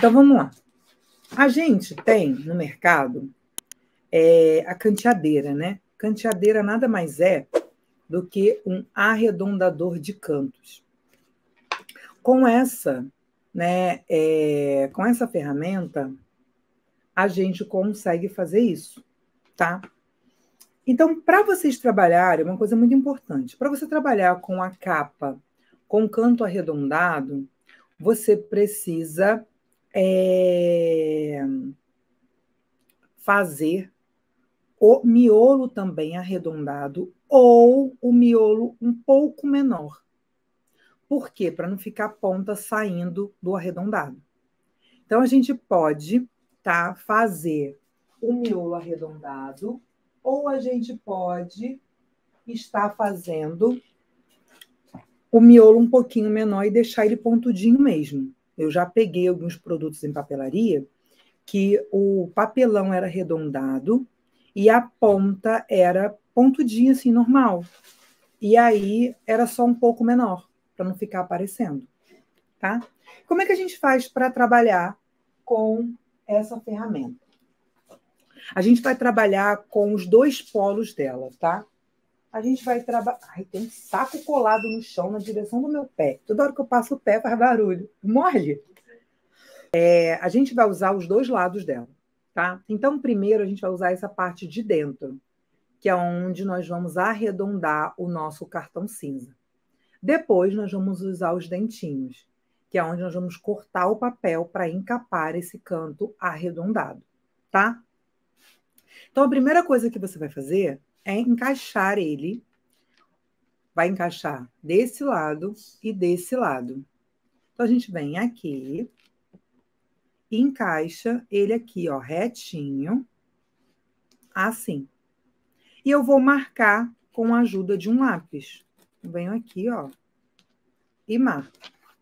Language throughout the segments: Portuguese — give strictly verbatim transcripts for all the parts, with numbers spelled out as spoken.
Então, vamos lá. A gente tem no mercado é, a canteadeira, né? Canteadeira nada mais é do que um arredondador de cantos. Com essa, né, é, com essa ferramenta, a gente consegue fazer isso, tá? Então, para vocês trabalharem, uma coisa muito importante, para você trabalhar com a capa com canto arredondado, você precisa é, fazer o miolo também arredondado ou o miolo um pouco menor. Por quê? Para não ficar a ponta saindo do arredondado. Então, a gente pode, tá, fazer o miolo arredondado ou a gente pode estar fazendo o miolo um pouquinho menor e deixar ele pontudinho mesmo. Eu já peguei alguns produtos em papelaria que o papelão era arredondado e a ponta era pontudinha, assim, normal. E aí era só um pouco menor, para não ficar aparecendo, tá? Como é que a gente faz para trabalhar com essa ferramenta? A gente vai trabalhar com os dois polos dela, tá? A gente vai trabalhar... Ai, tem um saco colado no chão na direção do meu pé. Toda hora que eu passo o pé faz barulho. Morre! É, a gente vai usar os dois lados dela, tá? Então, primeiro, a gente vai usar essa parte de dentro, que é onde nós vamos arredondar o nosso cartão cinza. Depois, nós vamos usar os dentinhos, que é onde nós vamos cortar o papel para encapar esse canto arredondado, tá? Então, a primeira coisa que você vai fazer é encaixar ele. Vai encaixar desse lado e desse lado. Então, a gente vem aqui e encaixa ele aqui, ó, retinho, assim. E eu vou marcar com a ajuda de um lápis. Venho aqui, ó, e marco.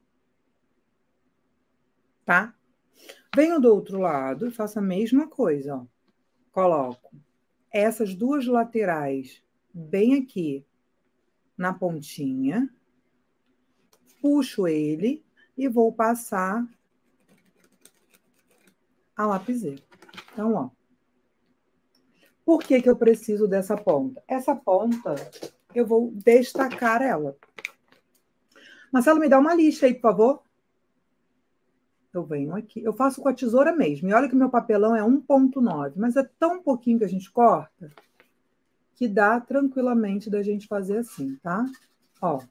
Tá? Venho do outro lado e faço a mesma coisa, ó. Coloco essas duas laterais bem aqui na pontinha, puxo ele e vou passar a lapiseira. Então, ó. Por que que eu preciso dessa ponta? Essa ponta, eu vou destacar ela. Marcelo, me dá uma lixa aí, por favor. Eu venho aqui, eu faço com a tesoura mesmo. E olha que meu papelão é um ponto nove, mas é tão pouquinho que a gente corta que dá tranquilamente da gente fazer assim, tá? Ó.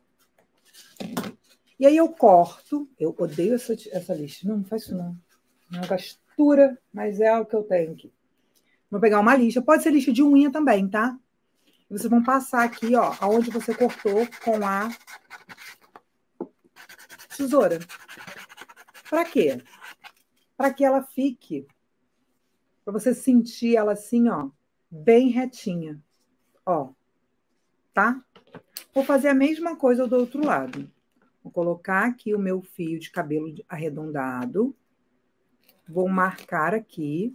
E aí eu corto, eu odeio essa, essa lixa. Não, não faz isso não. É uma gastura, mas é o que eu tenho aqui. Vou pegar uma lixa, pode ser lixa de unha também, tá? E vocês vão passar aqui, ó, aonde você cortou com a tesoura. Para quê? Para que ela fique, para você sentir ela assim, ó, bem retinha, ó, tá? Vou fazer a mesma coisa do outro lado. Vou colocar aqui o meu fio de cabelo arredondado. Vou marcar aqui.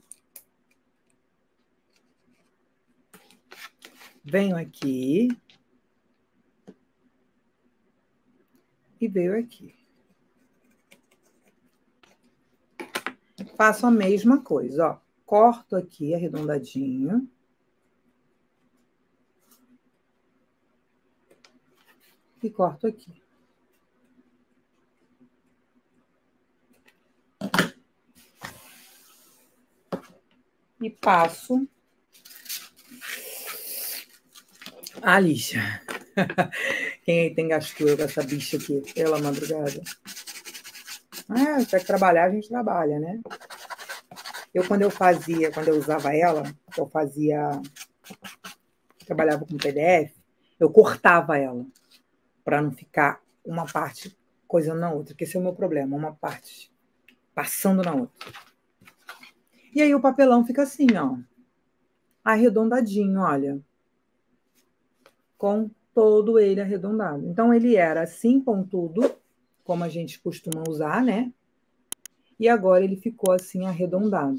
Venho aqui. E veio aqui. Faço a mesma coisa, ó. Corto aqui arredondadinho. E corto aqui. E passo a lixa. Quem aí tem gastura com essa bicha aqui, pela madrugada? Ah, se tiver que trabalhar, a gente trabalha, né? Eu, quando eu fazia, quando eu usava ela, eu fazia... Trabalhava com P D F, eu cortava ela, para não ficar uma parte coisando na outra, que esse é o meu problema, uma parte passando na outra. E aí o papelão fica assim, ó, arredondadinho, olha, com todo ele arredondado. Então, ele era assim, pontudo, como a gente costuma usar, né? E agora ele ficou assim, arredondado.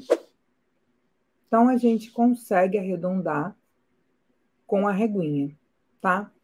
Então, a gente consegue arredondar com a reguinha, tá?